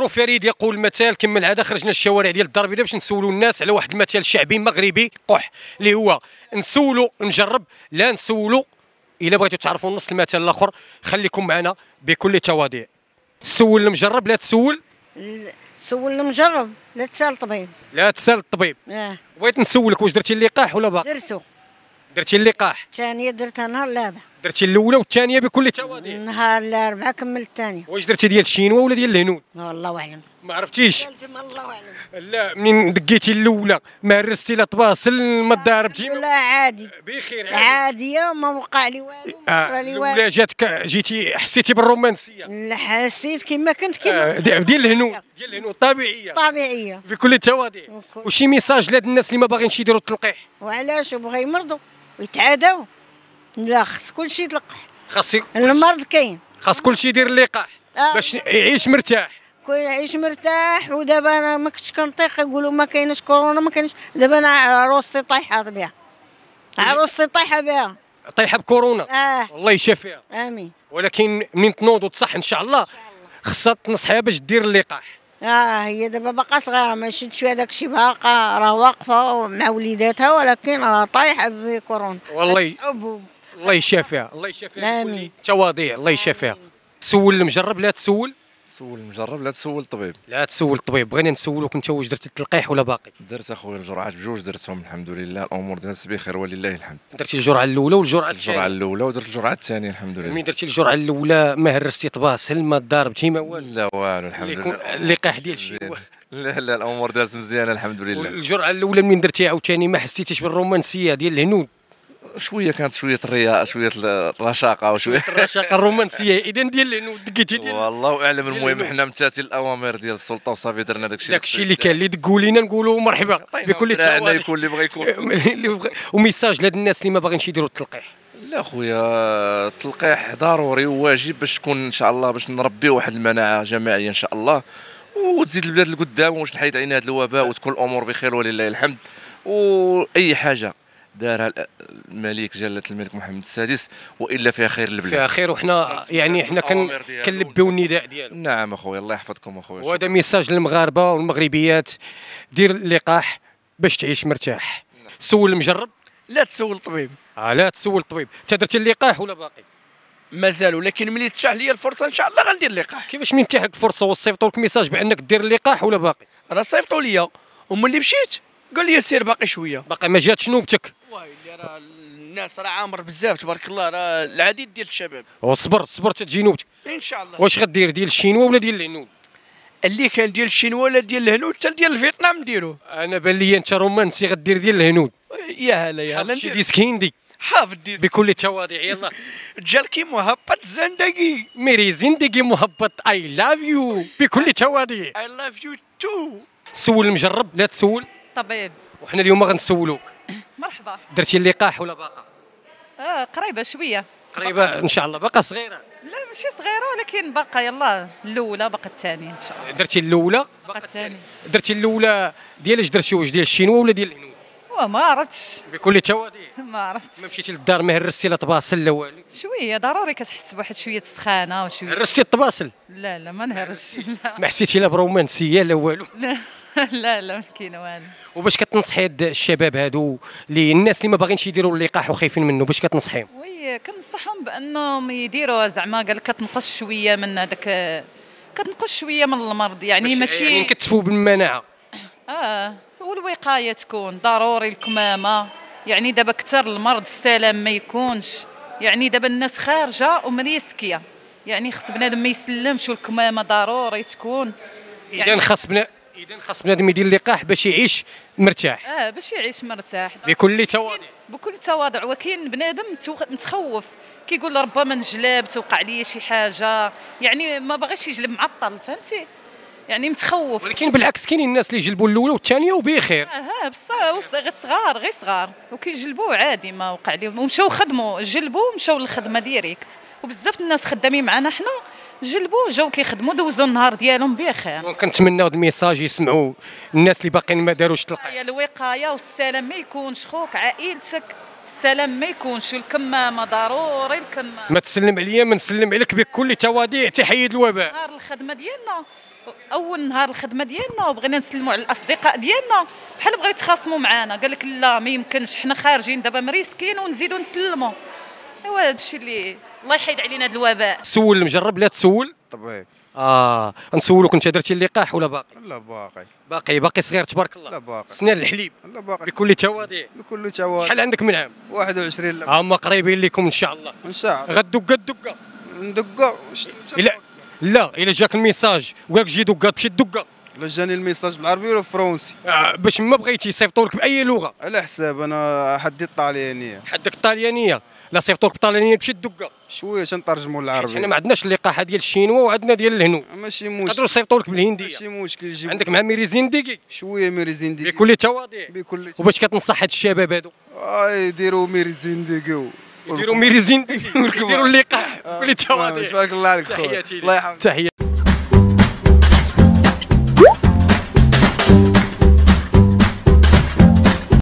نذكروا فريد يقول مثال كما العاده خرجنا الشوارع ديال الدار البيضاء باش نسولوا الناس على واحد المثال شعبي مغربي قح اللي هو نسولوا نجرب لا نسولوا. الا بغيتوا تعرفوا نص المثل الاخر خليكم معنا بكل تواضع. سول المجرب لا تسول. سول المجرب لا تسال طبيب. لا تسال الطبيب. بغيت نسولك واش درتي اللقاح ولا باقي؟ درتو. درتي اللقاح؟ الثانيه درتها نهار الاربعاء. درتي الاولى والثانيه بكل تواضع. نهار الاربعاء كملت الثانيه. واش درتي ديال الشينوا ولا ديال الهنود؟ والله اعلم. ما عرفتيش؟ الله اعلم. لا منين دقيتي الاولى ما هرستي لا طباصل ما ضاربتي؟ لا عادي بخير عاديه وما وقع لي والو. الاولى جاتك جيتي حسيتي بالرومانسيه؟ لا حسيت كما كنت كما ديال الهنود. ديال الهنود طبيعيه. طبيعيه بكل تواضع. وشي ميساج لهاد الناس اللي ما باغينش يديروا التلقيح؟ وعلاش بغا يمرضوا ويتعادوا؟ لا خص كلشي يتلقح. خاص المرض كاين. خاص كلشي يدير اللقاح باش يعيش مرتاح. يعيش مرتاح. ودابا انا ما كنتش كنطيق يقولوا ما كاينش كورونا ما كاينش. دابا انا عروستي طايحه بها. عروستي طايحه بها. طايحه بكورونا. الله يشافيها. امين. ولكن منين تنوض وتصح ان شاء الله خصها تنصحها باش دير اللقاح. هي دابا باقا صغيره ما شدش هذاك الشيء باقا راه واقفه مع وليداتها ولكن راه طايحه بكورونا. والله الله يشافيها. الله يشافيها. امين. تواضيع. الله يشافيها. سول المجرب لا تسول. سول المجرب لا تسول الطبيب. لا تسول الطبيب. بغينا نسولوك انت واش درتي التلقيح ولا باقي؟ درت اخويا الجرعات بجوج درتهم الحمد لله الامور دازت بخير ولله الحمد. درتي الجرعه الاولى والجرعه الثانيه؟ الجرعه الاولى ودرت الجرعه الثانيه الحمد لله. ملي درتي الجرعه الاولى ما هرستي طباسل ما ضاربتي ما والو؟ لا والو الحمد لله. اللقاح ديال شي لا الامور دازت مزيانه الحمد لله. الجرعه الاولى منين درتيها عاوتاني ما حسيتيش بالرومانسيه ديال الهنود؟ شويه كانت شويه الرياء شويه الرشاقه وشويه الرشاقه الرومانسيه اذا ديال الهنود دقيتي ديال والله اعلم. المهم حنا امتثال الاوامر ديال السلطه وصافي درنا داكشي اللي كان اللي دقوا لينا نقولوا مرحبا بكل تواضع. يكون اللي بغى يكون. وميساج لهاد الناس اللي ما باغينش يديروا التلقيح؟ لا خويا التلقيح ضروري وواجب باش تكون ان شاء الله باش نربيو واحد المناعه جماعيه ان شاء الله وتزيد البلاد لقدام واش نحيد علينا هذا الوباء وتكون الامور بخير ولله الحمد. واي حاجه دارها الملك جلاله الملك محمد السادس والا فيها خير البلاد. فيها خير وحنا يعني حنا كنلبيو النداء ديالو. نعم اخويا الله يحفظكم اخويا. وهذا ميساج للمغاربه والمغربيات دير اللقاح باش تعيش مرتاح. سول المجرب لا تسول الطبيب. لا تسول الطبيب. انت درتي اللقاح ولا باقي؟ مازال ولكن ملي تتاح لي الفرصه ان شاء الله غندير اللقاح. كيفاش من تاح لك فرصه وصيفطوا لك ميساج بانك دير اللقاح ولا باقي؟ راه صيفطوا ليا وملي مشيت قال لي سير باقي شويه. باقي ما جاتش نوبتك؟ ويلي راه الناس راه عامر بزاف تبارك الله راه العديد ديال الشباب. وصبر تجي نوبتك ان شاء الله. واش غدير ديال الشينوا ولا ديال الهنود؟ اللي كان ديال الشينوا ولا ديال الهنود حتى ديال فيتنام نديروه. انا بان لي انت رومانسي غدير ديال الهنود. يا هلا يا هلا. شي ديسك هندي حافظ ديسك بكل تواضع. يلا جالكي مهبط زندقي ميري زندقي مهبط اي لاف يو بكل تواضع. اي لاف يو تو. سول المجرب لا تسول طبيب. وحنا اليوم غنسولوك. مرحبا. درتي اللقاح ولا باقا؟ قريبه شويه. قريبه ان شاء الله. باقا صغيره؟ لا ماشي صغيره ولكن باقا يلا الاولى باقا الثانيه ان شاء الله. درتي الاولى باقا الثانيه. درتي الاولى ديال اش درتي واش ديال الشينوا ولا ديال الهنود؟ ما عرفتش بكل تواضع. ما عرفتش. ما مشيتي للدار ما هرستي لا طباسل لا والو؟ شويه ضروري كتحس بواحد شويه سخانه وشويه. هرستي الطباسل؟ لا ما نهرسش. ما حسيتي لا برومانسيه لا والو؟ لا ما كاين والو. وباش كتنصحي هاد الشباب هادو اللي الناس اللي ما باغينش يديروا اللقاح وخايفين منه باش كتنصحيهم؟ وي كنصحهم بانهم يديروا زعما قال لك كتنقص شويه من هذاك كتنقص شويه من المرض يعني ماشي يعني كتفوا بالمناعه. والوقايه تكون ضروري. الكمامه يعني دابا كثر المرض السلام ما يكونش. يعني دابا الناس خارجه ومريسكيه يعني خص بنادم ما يسلمش والكمامه ضروري تكون. اذا خص بنادم يدير اللقاح باش يعيش مرتاح. باش يعيش مرتاح بكل تواضع. بكل تواضع. وكاين بنادم متخوف كيقول ربما نجلب توقع لي شي حاجه يعني ما باغيش يجلب معطل فهمتي يعني متخوف. ولكن بالعكس كاينين الناس اللي يجلبوا الاولى والثانيه وبخير. بصح غير صغار وكيجلبوا عادي ما وقع لهم ومشاو خدموا جلبوا ومشاو للخدمه ديريكت. وبزاف الناس خدامين معنا حنا جلبوا جاو كيخدموا دوزوا النهار ديالهم بخير. كنتمناو هذا الميساج يسمعوا الناس اللي باقيين ما داروش التلقيح. الوقايه والسلام ما يكونش خوك عائلتك السلام ما يكونش. الكمامه ضروري الكمامه. ما تسلم عليا ما نسلم عليك بكل تواضع تحيد الوباء. نهار الخدمه ديالنا اول نهار الخدمه ديالنا وبغينا نسلموا على الاصدقاء ديالنا بحال بغاو يتخاصموا معنا، قال لك لا ما يمكنش، حنا خارجين دابا مريسكين ونزيدوا نسلموا. ايوا هذا الشيء اللي الله يحيد علينا هذا الوباء. سول المجرب لا تسول؟ طبيعي. نسولوك انت درتي اللقاح ولا باقي؟ لا باقي. باقي صغير تبارك الله. لا باقي. سنان الحليب. لا باقي. بكل تواضيع. بكل تواضع. شحال عندك من عام؟ 21. لا هما قريبين لكم ان شاء الله. ان شاء الله. غدقه الدقه. ندقه. لا الا جاك الميساج وقالك جي دقه تمشي تدقه. لا جاني الميساج بالعربي ولا بالفرنسي. باش ما بغيتي يصيفطوا لك باي لغه. على حساب انا حدي الطاليانيه. حدك الطاليانيه، لا صيفطوا لك بالطاليانيه تمشي تدقه. شويه تنترجموا للعربي. حنا ما عندناش اللقاحه ديال الشينوا وعندنا ديال الهنود. ماشي مشكل. يقدروا يصيفطوا لك بالهنديه. ماشي مشكل يجيب. عندك مع ميريزين ديكي. شويه ميريزين ديكي. بكل تواضع. بكل. وباش كتنصح هاد الشباب هادو؟ يديروا ميريزين ديكي. يديروا ميريزين ديكي. يديروا اللقاح بكل تواضع. تبارك الله عليك خويا. تحياتي الله يحفظك. تحياتي.